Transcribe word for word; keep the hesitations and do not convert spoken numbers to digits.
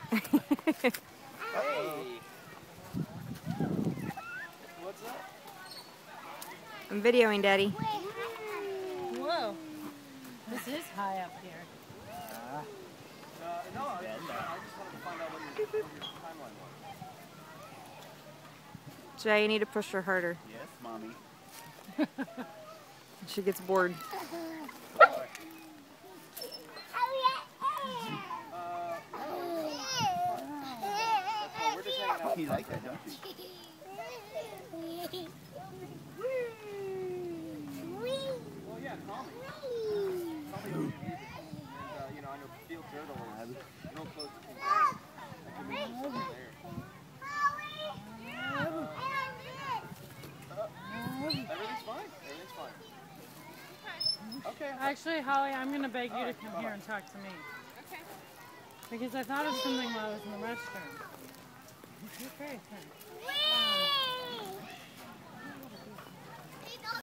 Hey. What's up? I'm videoing, Daddy. Whoa. This is high up here. Uh, no, I, I just wanted to find out what your, what your timeline was. Jay, you need to push her harder. Yes, Mommy. She gets bored. You like that, don't you? Well, yeah, call me. Call me. And, uh, you know, I know Field Turtle is real close to King. I can meet you somewhere there. Uh, everything's fine. Everything's fine. Okay. Actually, Holly, I'm going to beg you to come here and talk to me. Okay. Because I thought of something while I was in the restroom. Okay, thanks.